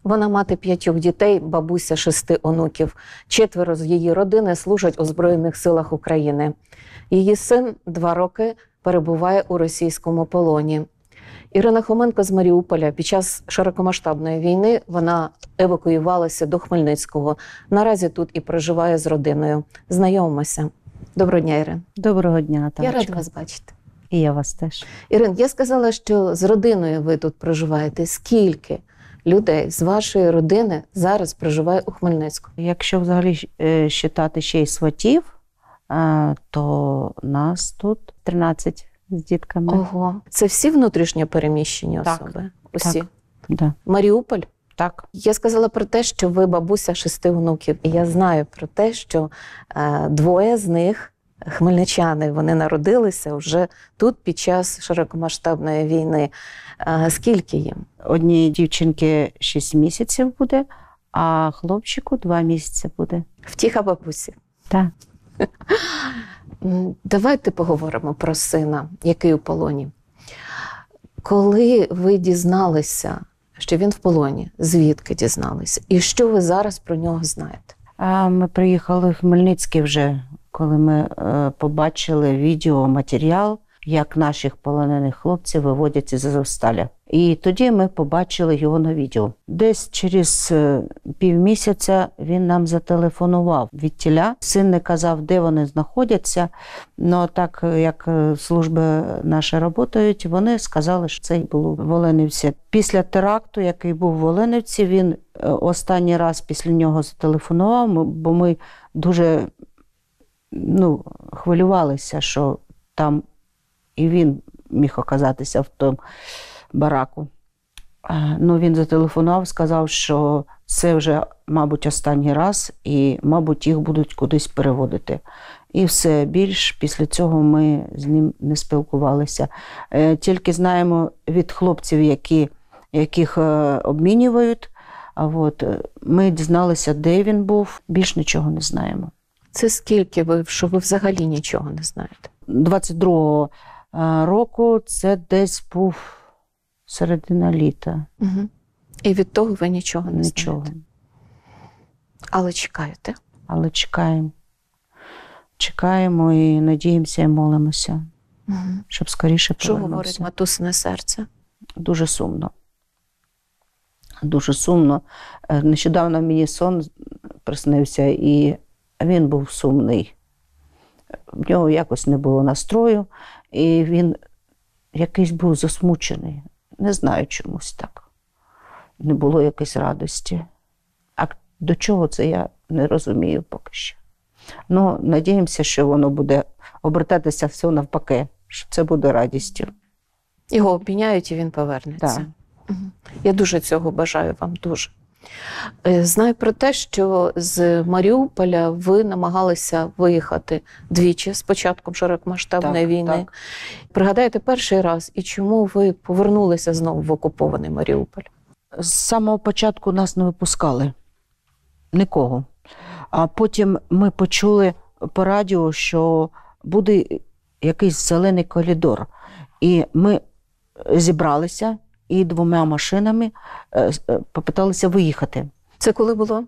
Вона мати 5 дітей, бабуся 6 онуків. 4 з її родини служать у Збройних силах України. Її син 2 роки перебуває у російському полоні. Ірина Хоменко з Маріуполя. Під час широкомасштабної війни вона евакуювалася до Хмельницького. Наразі тут і проживає з родиною. Знайомимося. Доброго дня, Ірин. Доброго дня, Наталочка. Я рада вас бачити. І я вас теж. Ірин, я сказала, що з родиною ви тут проживаєте. Скільки людей з вашої родини зараз проживає у Хмельницькому? Якщо взагалі вважати ще й сватів, то нас тут 13 з дітками. Ого. Це всі внутрішньо переміщені Так, особи? Усі? так. Да. Маріуполь? Так. Я сказала про те, що ви бабуся 6 внуків. І я знаю про те, що 2 з них хмельничани, вони народилися вже тут під час широкомасштабної війни. Скільки їм? Одній дівчинки 6 місяців буде, а хлопчику 2 місяці буде. Втіха бабусі. Так. Давайте поговоримо про сина, який у полоні. Коли ви дізналися, що він в полоні, звідки дізналися? І що ви зараз про нього знаєте? Ми приїхали в Хмельницький вже, коли ми побачили відеоматеріал, як наших полонених хлопців виводять із Азовсталі. І тоді ми побачили його на відео. Десь через півмісяця він нам зателефонував відтіля. Син не казав, де вони знаходяться, але так як служби наші працюють, вони сказали, що це було в Оленівці. Після теракту, який був в Оленівці, він останній раз після нього зателефонував, бо ми дуже хвилювалися, що там і він міг оказатися в тому бараку. Він зателефонував, сказав, що це вже, мабуть, останній раз і, мабуть, їх будуть кудись переводити. І все, більш після цього ми з ним не спілкувалися. Тільки знаємо від хлопців, яких обмінюють. Ми дізналися, де він був, більш нічого не знаємо. Це скільки ви, що ви взагалі нічого не знаєте? 22-го року це десь був середина літа. Угу. І від того ви нічого не Нічого. знаєте? Але чекаєте? Але чекаємо. Чекаємо і надіємося, і молимося, щоб скоріше Що повернувся. говорить матусине серце? Дуже сумно. Дуже сумно. Нещодавно мені сон приснився, і він був сумний. В нього якось не було настрою, і він якийсь був засмучений. Не знаю, чомусь так. Не було якоїсь радості. А до чого це, я не розумію поки що. Надіємося, що воно буде обертатися все навпаки, що це буде радістю. Його обміняють і він повернеться. Так. Угу. Я дуже цього бажаю вам, дуже. Знаю про те, що з Маріуполя ви намагалися виїхати двічі з початком широкомасштабної війни. Так. Пригадайте перший раз, і чому ви повернулися знову в окупований Маріуполь? З самого початку нас не випускали. Нікого. А потім ми почули по радіо, що буде якийсь зелений коридор. І ми зібралися і 2 машинами попиталися виїхати. Це коли було?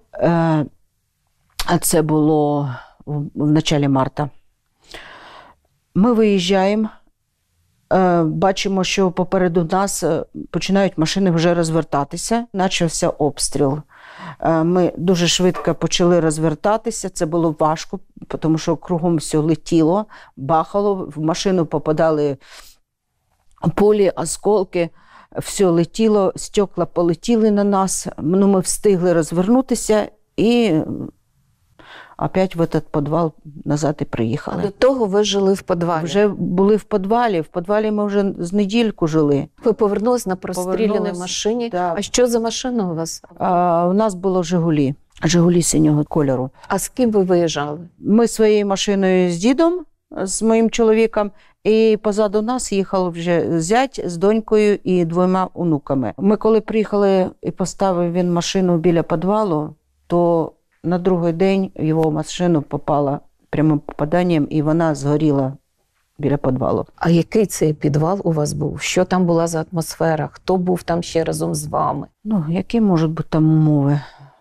Це було в началі марта. Ми виїжджаємо, бачимо, що попереду нас починають машини вже розвертатися. Почався обстріл. Ми дуже швидко почали розвертатися. Це було важко, тому що кругом все летіло, бахало, в машину попадали пулі, осколки. Все летіло, стекла полетіли на нас. Ми встигли розвернутися і опять в цей підвал назад і приїхали. А до того ви жили в підвалі? Вже були в підвалі. В підвалі ми вже з недільку жили. Ви повернулись на простріляній машині? Так. А що за машина у вас? У нас було «Жигулі». «Жигулі» синього кольору. А з ким ви виїжджали? Ми своєю машиною з дідом, з моїм чоловіком, і позаду нас їхав вже зять з донькою і 2 онуками. Ми коли приїхали і поставив він машину біля підвалу, то на другий день його машину попала прямим попаданням, і вона згоріла біля підвалу. А який цей підвал у вас був? Що там була за атмосфера? Хто був там ще разом з вами? Ну, які можуть бути там умови?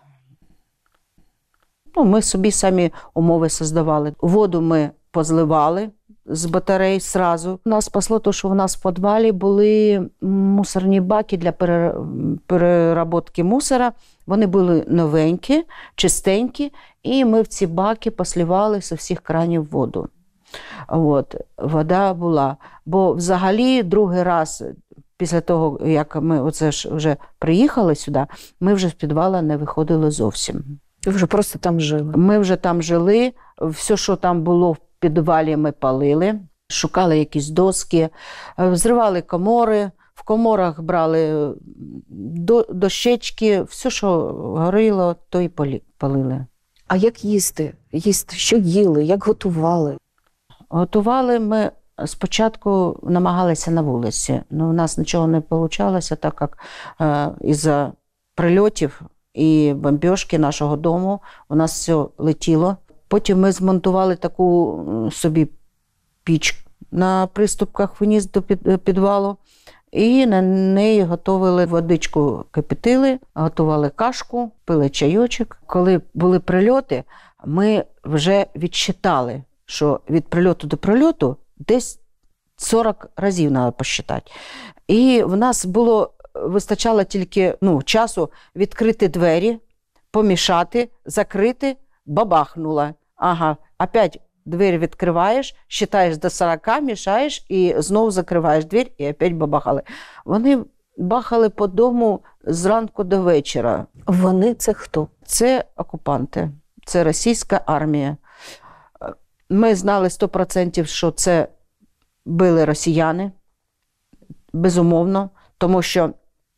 Ну, ми собі самі умови создавали. Воду ми позливали з батарей зразу. Нас спасло те, що в нас в підвалі були мусорні баки для переробки мусора. Вони були новенькі, чистенькі, і ми в ці баки посливали з усіх кранів воду. От, вода була. Бо взагалі другий раз, після того, як ми оце ж вже приїхали сюди, ми вже з підвала не виходили зовсім. Ви вже просто там жили? Ми вже там жили, все, що там було в підвалі, ми палили, шукали якісь доски, зривали комори, в коморах брали дощечки, все, що горіло, то і палили. А як їсти? Що їли? Як готували? Готували ми спочатку, намагалися на вулиці, але у нас нічого не вийшло, так як із-за прильотів і бомбіжки нашого дому у нас все летіло. Потім ми змонтували таку собі піч на приступках вниз до підвалу і на неї готували водичку, кипятили, готували кашку, пили чайочок. Коли були прильоти, ми вже відсчитали, що від прильоту до прильоту десь 40 разів треба посчитати. І в нас вистачало тільки часу відкрити двері, помішати, закрити, бабахнуло. Ага, опять двері відкриваєш, считаєш до 40, мішаєш і знову закриваєш двері і опять бабахали. Вони бахали по дому зранку до вечора. Вони – це хто? Це окупанти, це російська армія. Ми знали 100%, що це били росіяни, безумовно, тому що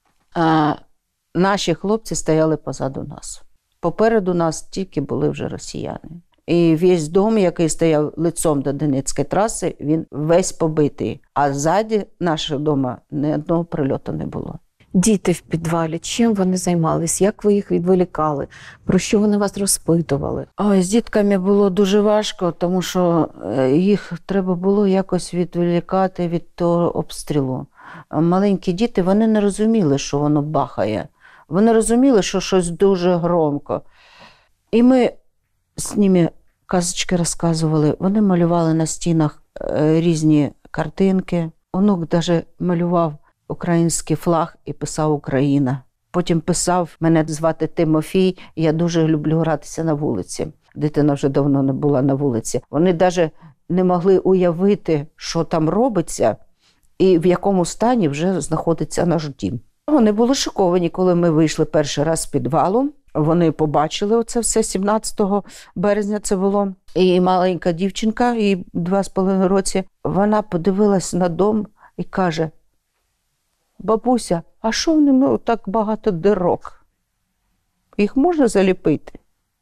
наші хлопці стояли позаду нас. Попереду нас тільки були вже росіяни. І весь дом, який стояв лицом до Донецької траси, він весь побитий. А ззаді нашого дому ні одного прильоту не було. Діти в підвалі, чим вони займались? Як ви їх відволікали? Про що вони вас розпитували? Ой, з дітками було дуже важко, тому що їх треба було якось відволікати від того обстрілу. Маленькі діти, вони не розуміли, що воно бахає. Вони розуміли, що щось дуже громко. І ми з ними казочки розказували. Вони малювали на стінах різні картинки. Онук навіть малював український флаг і писав «Україна». Потім писав, мене звати Тимофій, і я дуже люблю гратися на вулиці. Дитина вже давно не була на вулиці. Вони навіть не могли уявити, що там робиться і в якому стані вже знаходиться наш дім. Вони були шоковані, коли ми вийшли перший раз з підвалу. Вони побачили оце все, 17 березня це було. І маленька дівчинка, їй 2,5 роки, вона подивилась на дом і каже: «Бабуся, а що в ньому так багато дирок? Їх можна заліпити?»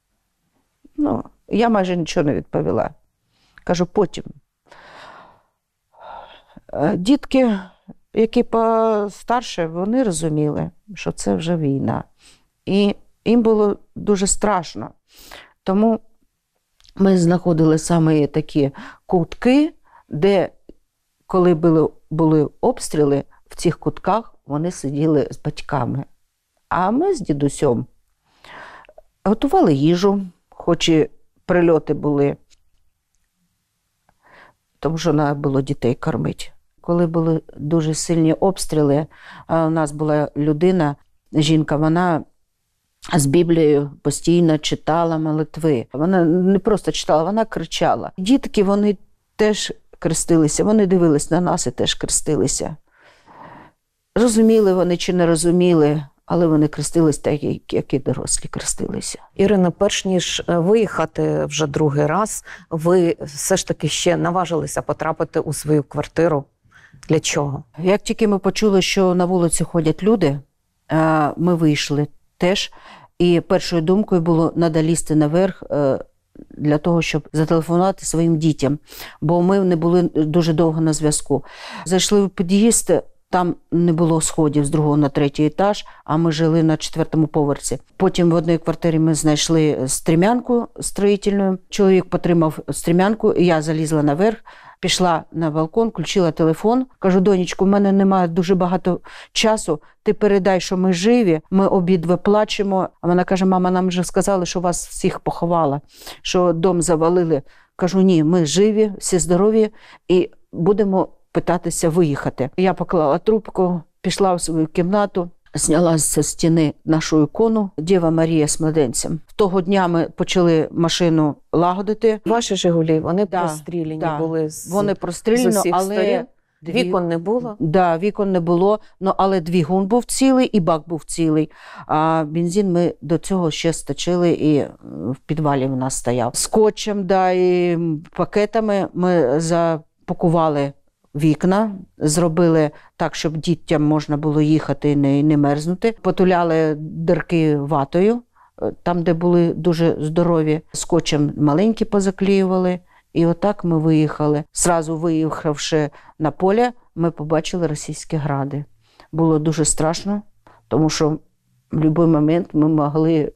Я майже нічого не відповіла. Кажу, потім. Дітки, які постарше, вони розуміли, що це вже війна. І їм було дуже страшно. Тому ми знаходили саме такі кутки, де, коли були обстріли, в цих кутках вони сиділи з батьками. А ми з дідусем готували їжу, хоч і прильоти були, тому що треба було дітей кормити. Коли були дуже сильні обстріли, у нас була людина, жінка, вона з Біблією постійно читала молитви. Вона не просто читала, вона кричала. Дітки, вони теж крестилися, вони дивились на нас і теж крестилися. Розуміли вони чи не розуміли, але вони крестились так, як і дорослі крестилися. Ірино, перш ніж виїхати вже другий раз, ви все ж таки ще наважилися потрапити у свою квартиру. Для чого? Як тільки ми почули, що на вулиці ходять люди, ми вийшли теж. І першою думкою було треба лізти наверх для того, щоб зателефонувати своїм дітям. Бо ми не були дуже довго на зв'язку. Зайшли в під'їзд, там не було сходів з 2-го на 3-й етаж, а ми жили на 4-му поверсі. Потім в одній квартирі ми знайшли стрімянку строїтельну. Чоловік потримав стрімянку, і я залізла наверх. Пішла на балкон, включила телефон. Кажу, донечку, в мене немає дуже багато часу. Ти передай, що ми живі, ми обидва плачемо. А вона каже, мама, нам вже сказали, що вас всіх поховала, що дом завалили. Кажу, ні, ми живі, всі здорові і будемо питатися виїхати. Я поклала трубку, пішла в свою кімнату, зняла зі стіни нашу ікону Дєва Марія з младенцем. Того дня ми почали машину лагодити. Ваші «Жигулі», вони Да, простріляні да. були Вони з простріляні, усіх але сторін. Вікон не було. Да, вікон не було, але двигун був цілий і бак був цілий. А бензин ми до цього ще сточили і в підвалі в нас стояв. Скотчем, да, і пакетами ми запакували вікна, зробили так, щоб дітям можна було їхати і не мерзнути. Потуляли дирки ватою, там, де були дуже здорові. Скотчем маленькі позаклеювали. І отак ми виїхали. Зразу виїхавши на поле, ми побачили російські гради. Було дуже страшно, тому що в будь-який момент ми могли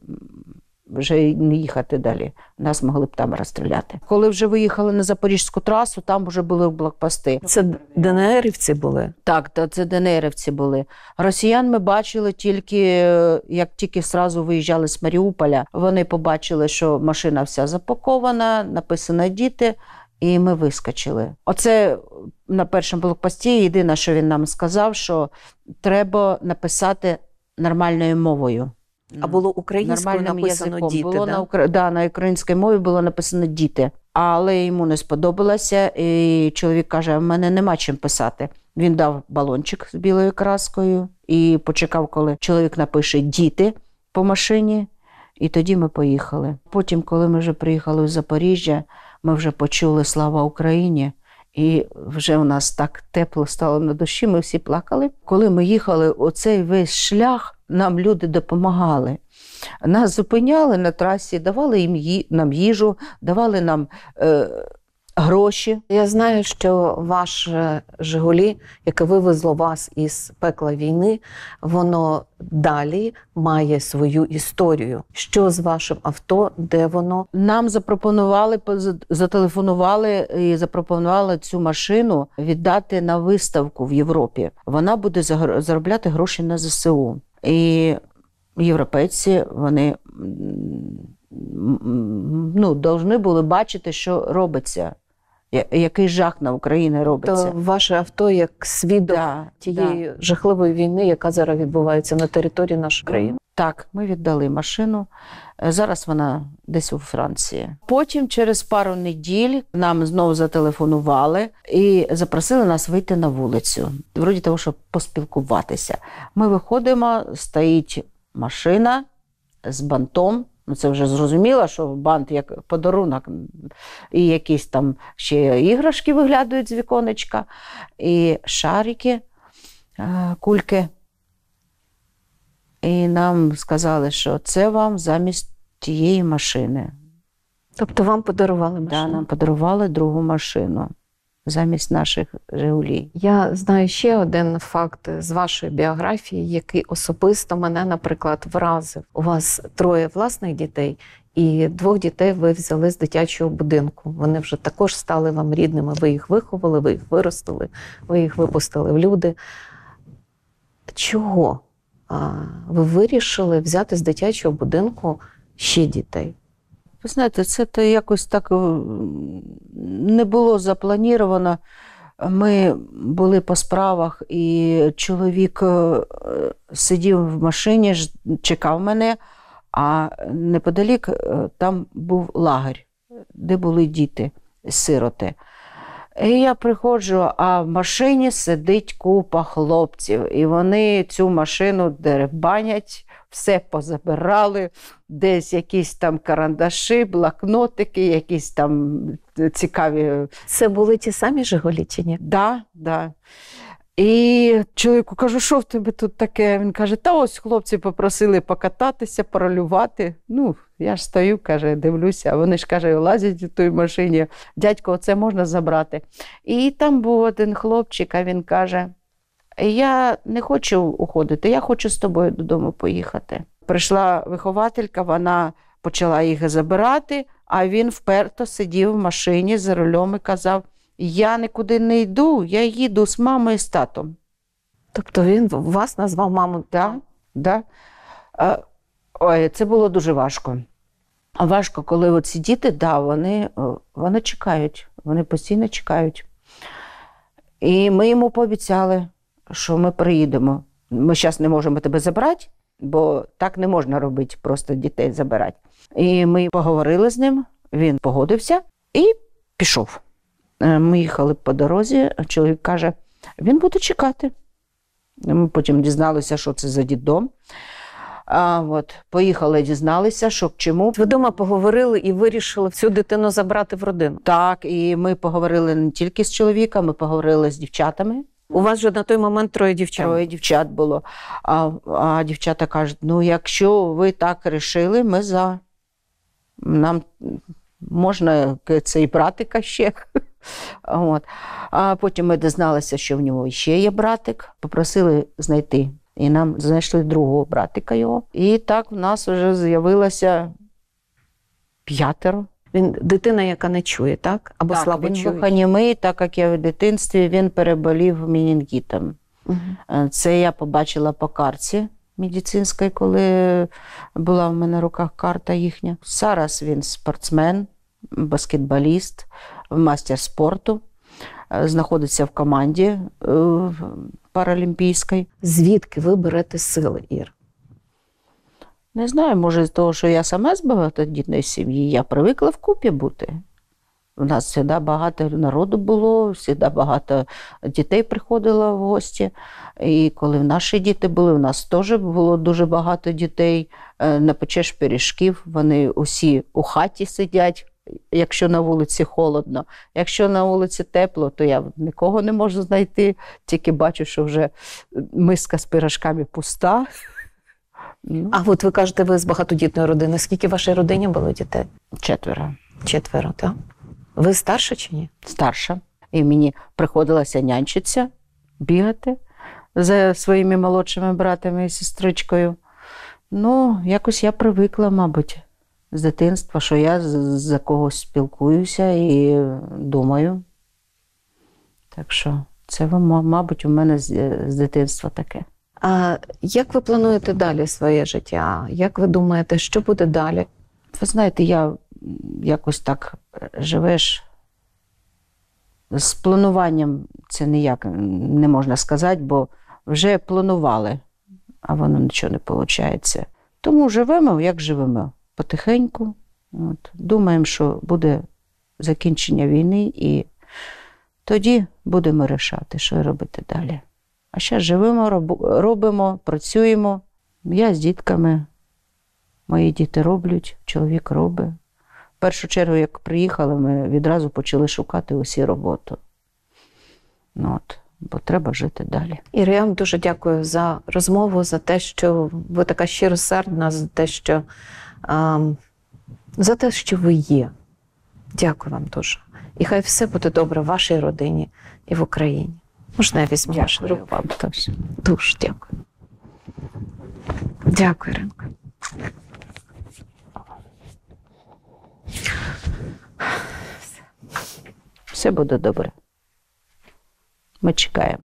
вже не їхати далі. Нас могли б там розстріляти. Коли вже виїхали на Запорізьку трасу, там вже були блокпости. Це ДНРівці були? Так, це ДНРівці були. Росіян ми бачили тільки, як тільки зразу виїжджали з Маріуполя. Вони побачили, що машина вся запакована, написано «Діти», і ми вискочили. Оце на першому блокпості єдине, що він нам сказав, що треба написати нормальною мовою. А було українською написано язиком. «Діти», було да? На українській мові було написано «Діти». Але йому не сподобалося, і чоловік каже, в мене нема чим писати. Він дав балончик з білою краскою і почекав, коли чоловік напише «Діти» по машині, і тоді ми поїхали. Потім, коли ми вже приїхали в Запоріжжя, ми вже почули «Слава Україні», і вже у нас так тепло стало на душі, ми всі плакали. Коли ми їхали оцей весь шлях, нам люди допомагали. Нас зупиняли на трасі, давали нам їжу, давали нам гроші. Я знаю, що ваше «Жигулі», яке вивезло вас із пекла війни, воно далі має свою історію. Що з вашим авто, де воно? Нам зателефонували і запропонували цю машину віддати на виставку в Європі. Вона буде заробляти гроші на ЗСУ. І європейці, вони повинні були бачити, що робиться. Який жах на Україні робиться. То ваше авто як свідок тієї жахливої війни, яка зараз відбувається на території нашої країни. Так, ми віддали машину. Зараз вона десь у Франції. Потім через пару неділь нам знову зателефонували і запросили нас вийти на вулицю. Вроді того, щоб поспілкуватися. Ми виходимо, стоїть машина з бантом. Це вже зрозуміло, що бант як подарунок, і якісь там ще іграшки виглядають з віконечка, і шарики, кульки. І нам сказали, що це вам замість тієї машини. Тобто вам подарували машину? Так, нам подарували другу машину замість наших «Жигулів». Я знаю ще один факт з вашої біографії, який особисто мене, наприклад, вразив. У вас 3 власних дітей, і 2 дітей ви взяли з дитячого будинку. Вони вже також стали вам рідними. Ви їх виховали, ви їх виростили, ви їх випустили в люди. Чого ви вирішили взяти з дитячого будинку ще дітей? Ви знаєте, це якось так не було заплановано. Ми були по справах, і чоловік сидів в машині, чекав мене, а неподалік там був лагерь, де були діти, сироти. І я приходжу, а в машині сидить купа хлопців, і вони цю машину деребанять, все позабирали, десь якісь там карандаші, блокнотики, якісь там цікаві. Це були ті самі «Жигулі» чи ні? Да. І чоловіку кажу, що в тебе тут таке? Він каже, та ось хлопці попросили покататися, паралювати. Ну, я ж стою, каже, дивлюся, а вони ж, каже, лазять у той машині. Дядько, оце можна забрати. І там був один хлопчик, а він каже, я не хочу уходити, я хочу з тобою додому поїхати. Прийшла вихователька, вона почала їх забирати, а він вперто сидів в машині за рулем і казав, я нікуди не йду, я їду з мамою і з татом. Тобто він вас назвав маму? Да, да. Ой, це було дуже важко. А важко, коли от ці діти, да, вони чекають, вони постійно чекають. І ми йому пообіцяли, що ми приїдемо. Ми зараз не можемо тебе забрати, бо так не можна робити, просто дітей забирати. І ми поговорили з ним, він погодився і пішов. Ми їхали по дорозі, чоловік каже, він буде чекати. Ми потім дізналися, що це за дитдом. Поїхали, дізналися, що к чому. Ви вдома поговорили і вирішили всю дитину забрати в родину? Так, і ми поговорили не тільки з чоловіком, ми поговорили з дівчатами. У вас же на той момент 3 дівчат. 3 дівчат було. А дівчата кажуть, ну якщо ви так вирішили, ми за. Нам можна цей братика ще. От. А потім ми дізналися, що в нього ще є братик, попросили знайти. І нам знайшли другого братика його. І так в нас вже з'явилося 5. Він дитина, яка не чує, так? Або Так, слабо він чує? глухонімий, так як я в дитинстві, він переболів менінгітом. Угу. Це я побачила по карті медицинській, коли була в мене в руках карта їхня. Зараз він спортсмен, баскетболіст, мастер спорту, знаходиться в команді паралімпійській. Звідки ви берете сили, Ір? Не знаю, може з того, що я сама з багатодітної сім'ї, я привикла вкупі бути. У нас завжди багато народу було, завжди багато дітей приходило в гості. І коли наші діти були, у нас теж було дуже багато дітей. Напечеш пиріжків, вони усі у хаті сидять, якщо на вулиці холодно. Якщо на вулиці тепло, то я нікого не можу знайти, тільки бачу, що вже миска з пиріжками пуста. А от ви кажете, ви з багатодітної родини. Скільки в вашій родині було дітей? 4. 4, так? Ви старша чи ні? Старша. І мені приходилося нянчитися, бігати за своїми молодшими братами і сестричкою. Ну, якось я привикла, мабуть, з дитинства, що я за когось спілкуюся і думаю. Так що це, мабуть, у мене з дитинства таке. А як ви плануєте далі своє життя? Як ви думаєте, що буде далі? Ви знаєте, я якось так живеш з плануванням, це ніяк не можна сказати, бо вже планували, а воно нічого не виходить. Тому живемо, як живемо, потихеньку. От. Думаємо, що буде закінчення війни, і тоді будемо вирішати, що робити далі. А зараз живемо, робимо, працюємо. Я з дітками, мої діти роблять, чоловік робить. В першу чергу, як приїхали, ми відразу почали шукати усі роботу. Бо треба жити далі. Ір, я вам дуже дякую за розмову, за те, що ви така щиросердна, за те, що ви є. Дякую вам дуже. І хай все буде добре в вашій родині і в Україні. Можна я візьму вашу руку? Вам теж. Дуже дякую. Дякую, Іринко. Все буде добре. Ми чекаємо.